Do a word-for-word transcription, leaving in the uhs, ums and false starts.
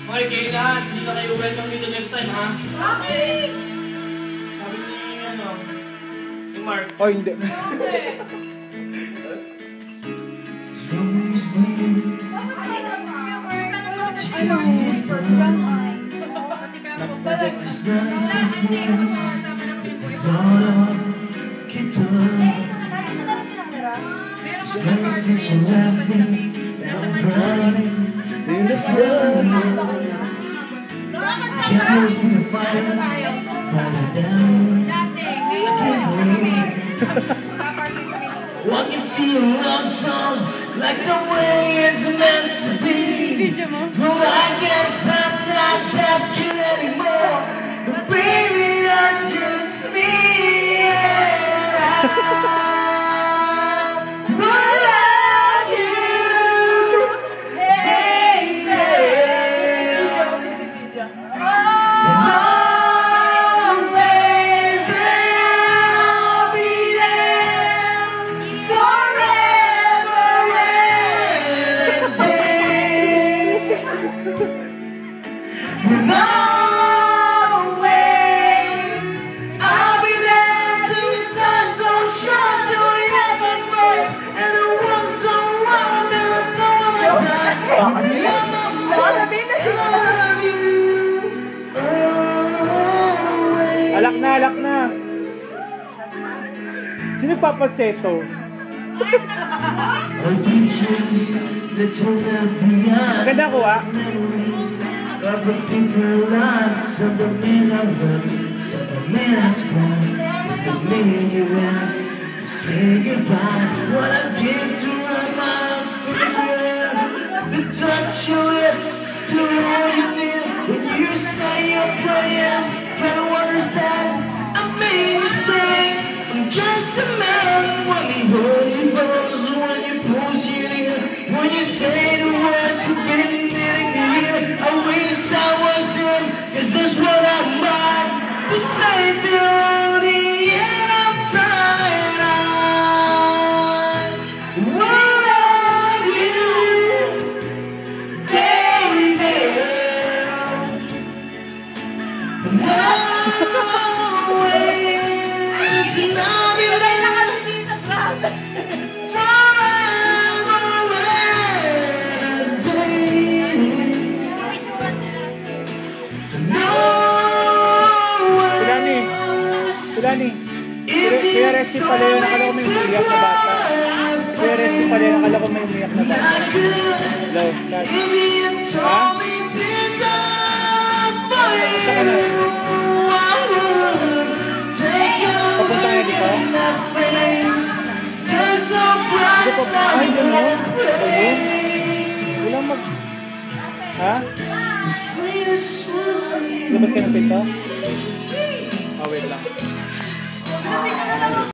Okay, kayo lahat. Hindi na kayo welcome dito next time, ha? Bakit? Sabi ni, ano, ni Mark. Oh, hindi. Bakit? I can see a love song like the way it's meant to be. Well, I guess I'm not that good anymore. But baby, I'm just me. And I will love you, baby. And always I'll be there forever and a day. And always I'll be there till the stars don't shine, till heaven burns and the world's so round and I know I'm dying. You're my mother, and I love you always. Alak na, alak na. Sino papaseto? Maganda ko, ah. Of the different lives of the men I love, of the men I scorn, the men you have to say goodbye. What I give to run my refrigerator, to touch your lips, to hold you near. When you say your prayers, try to understand. I made a mistake. I'm just a man. When you hold your close, when you push you near, when you say the words you've been needing to hear. I wish I was him, 'cause that's what I might to say till the end of time. I will love you, baby, and always love you forever and a day. Pilani. Pilani. Kuya Resty pala yun. Nakala ko may umiyak na bata. Kuya Resty pala yun. Nakala ko may umiyak na bata. Hello. Ha? Saan ka na? Papunta ka dito? Hindi ko pa. Ay, yun mo? Ayun. Walang mag... Ha? Labas ka ng pinto? Oh, wait lang.